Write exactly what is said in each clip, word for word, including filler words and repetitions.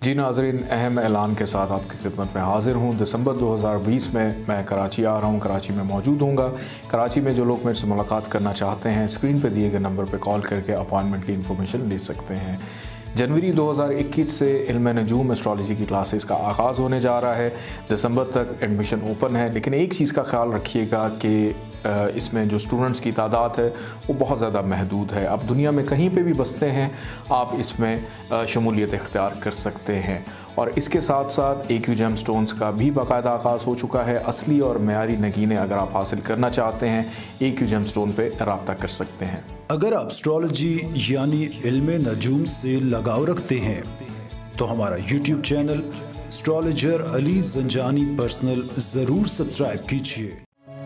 जी नाज़रीन, अहम ऐलान के साथ आपकी खिदमत में हाज़िर हूँ। दिसंबर दो हज़ार बीस में मैं कराची आ रहा हूँ, कराची में मौजूद हूँगा। कराची में जो लोग मेरे से मुलाकात करना चाहते हैं, स्क्रीन पे दिए गए नंबर पे कॉल करके अपॉइंटमेंट की इन्फॉर्मेशन ले सकते हैं। जनवरी दो हज़ार इक्कीस से इल्म नजूम एस्ट्रोलॉजी की क्लासेस का आगाज़ होने जा रहा है। दिसंबर तक एडमिशन ओपन है, लेकिन एक चीज़ का ख्याल रखिएगा कि इसमें जो स्टूडेंट्स की तादाद है वो बहुत ज़्यादा महदूद है। अब दुनिया में कहीं पे भी बसते हैं आप इसमें शमूलियत इख्तियार कर सकते हैं। और इसके साथ साथ ए क्यू जेम स्टोन्स का भी बाकायदा आगाज़ हो चुका है। असली और मेयारी नगीने अगर आप हासिल करना चाहते हैं, ए क्यू जेम स्टोन पे रब्ता कर सकते हैं। अगर आप एस्ट्रोलॉजी यानी इल्म नजूम से लगाव रखते हैं तो हमारा YouTube channel astrologer Ali Zanjani personal ज़रूर सब्सक्राइब कीजिए।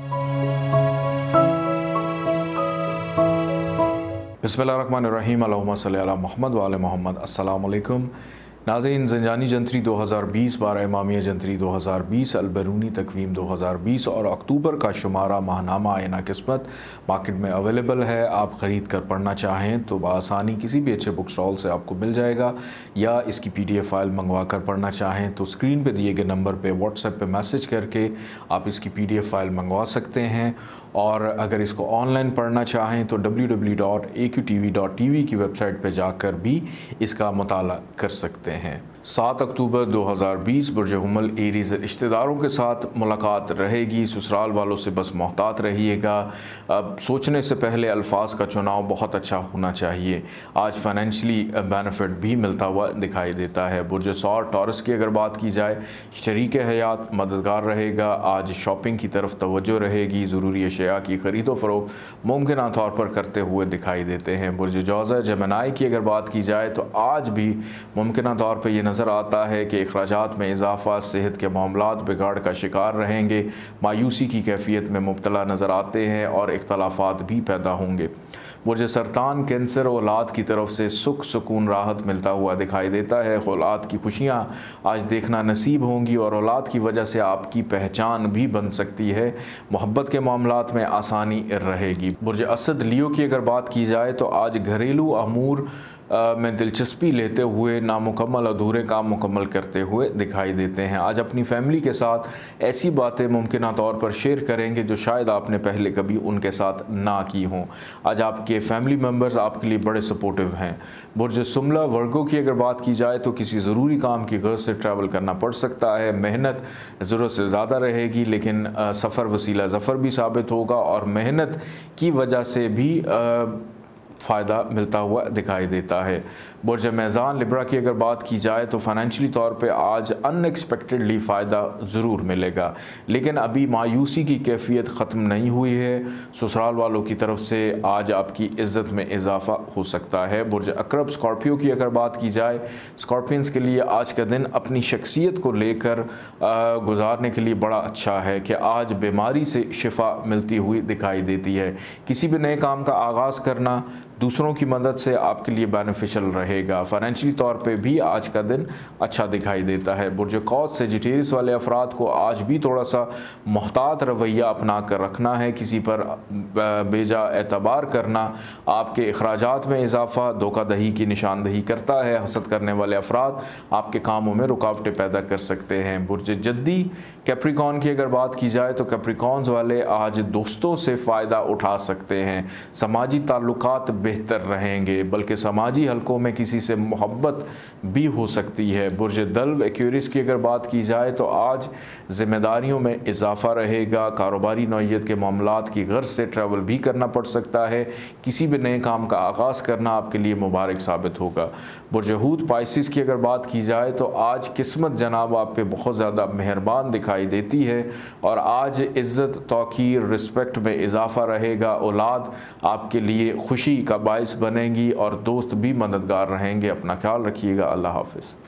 बिस्मिल्लाहिर्रहमानिर्रहीम, अल्लाहुम्मा सल्ली अला मुहम्मद व आले मुहम्मद। अस्सलामु अलैकुम नाज़रीन, ज़ंजानी जंतरी दो हज़ार बीस, बारह इमामिया जंतरी दो हज़ार बीस, अलबरूनी तकवीम दो हज़ार बीस और अक्टूबर का शुमारा माहनामा आइना किस्मत मार्केट में अवेलेबल है। आप ख़रीद कर पढ़ना चाहें तो बआसानी किसी भी अच्छे बुक स्टॉल से आपको मिल जाएगा, या इसकी पी डी एफ फाइल मंगवा कर पढ़ना चाहें तो स्क्रीन पर दिए गए नंबर पर व्हाट्सएप पर मैसेज करके आप इसकी पी डी एफ फाइल मंगवा सकते हैं। और अगर इसको ऑनलाइन पढ़ना चाहें तो W W W dot A Q T V dot T V की वेबसाइट पर जाकर भी इसका मुताला कर सकते हैं। सात अक्टूबर दो हज़ार बीस बुर्ज हुमल एरीज़ रिश्तेदारों के साथ मुलाकात रहेगी। ससुराल वालों से बस मोहतात रहिएगा। अब सोचने से पहले अल्फाज का चुनाव बहुत अच्छा होना चाहिए। आज फाइनेंशली बेनिफिट भी मिलता हुआ दिखाई देता है। बुर्ज सौर टॉरस की अगर बात की जाए, शरीक हयात मददगार रहेगा। आज शॉपिंग की तरफ तवज्जो रहेगी। ज़रूरी अशिया की ख़रीदो फ़रोख्त मुमकिन तौर पर करते हुए दिखाई देते हैं। बुर्ज जौज़ा जेमिनी की अगर बात की जाए तो आज भी मुमकिन तौर पर यह नज़र आता है कि अखराजात में इजाफा, सेहत के मामलात बिगाड़ का शिकार रहेंगे। मायूसी की कैफियत में मुब्तला नज़र आते हैं और इख्तलाफात भी पैदा होंगे। बुर्ज सरतान कैंसर औलाद की तरफ से सुख सुकून राहत मिलता हुआ दिखाई देता है। औलाद की खुशियाँ आज देखना नसीब होंगी और औलाद की वजह से आपकी पहचान भी बन सकती है। मोहब्बत के मामलात में आसानी रहेगी। बुर्ज असद लियो की अगर बात की जाए तो आज घरेलू अमूर में दिलचस्पी लेते हुए नामुकम्मल अधूरे काम मुकम्मल करते हुए दिखाई देते हैं। आज अपनी फैमिली के साथ ऐसी बातें मुमकिन तौर पर शेयर करेंगे जो शायद आपने पहले कभी उनके साथ ना की हों। आज आपके फैमिली मेम्बर्स आपके लिए बड़े सपोर्टिव हैं। बुर्ज सुमला वर्गो की अगर बात की जाए तो किसी ज़रूरी काम की गर्ज से ट्रैवल करना पड़ सकता है। मेहनत ज़रूरत से ज़्यादा रहेगी, लेकिन सफ़र वसीला ज़फ़र भी साबित होगा और मेहनत की वजह से भी आ, फ़ायदा मिलता हुआ दिखाई देता है। बुर्ज मेज़ान लिब्रा की अगर बात की जाए तो फाइनेंशियली तौर पे आज अनएक्सपेक्टेडली फ़ायदा ज़रूर मिलेगा, लेकिन अभी मायूसी की कैफियत ख़त्म नहीं हुई है। ससुराल वालों की तरफ से आज आपकी इज़्ज़त में इजाफ़ा हो सकता है। बुर्ज अकरब स्कॉर्पियो की अगर बात की जाए, स्कॉर्पियंस के लिए आज का दिन अपनी शख्सियत को लेकर गुजारने के लिए बड़ा अच्छा है कि आज बीमारी से शिफा मिलती हुई दिखाई देती है। किसी भी नए काम का आगाज़ करना दूसरों की मदद से आपके लिए बेनिफिशियल रहेगा। फाइनेंशियली तौर पे भी आज का दिन अच्छा दिखाई देता है। बुर्ज कौस सेजिटेरियस वाले अफराद को आज भी थोड़ा सा मोहतात रवैया अपना कर रखना है। किसी पर बेजा एतबार करना आपके अखराजात में इजाफा, धोखा दही की निशानदही करता है। हसद करने वाले अफराद आपके कामों में रुकावटें पैदा कर सकते हैं। बुर्ज जद्दी कैप्रिकॉन की अगर बात की जाए तो कैप्रिकॉन्स वाले आज दोस्तों से फ़ायदा उठा सकते हैं। समाजी ताल्लुकात बेहतर रहेंगे, बल्कि समाजी हलकों में किसी से मोहब्बत भी हो सकती है। बुर्ज दल्व एक्यूरिस की अगर बात की जाए तो आज ज़िम्मेदारियों में इजाफा रहेगा। कारोबारी नौइयत के मामलात की गर्ज से ट्रैवल भी करना पड़ सकता है। किसी भी नए काम का आगाज़ करना आपके लिए मुबारक साबित होगा। बुर्ज हूत पाइसिस की अगर बात की जाए तो आज किस्मत जनाब आप पे बहुत ज़्यादा मेहरबान दिखाई देती है और आज इज़्ज़त, तौक़ीर, रिस्पेक्ट में इजाफा रहेगा। औलाद आपके लिए खुशी का बाइस बनेंगी और दोस्त भी मददगार रहेंगे। अपना ख्याल रखिएगा। अल्लाह हाफ़िज़।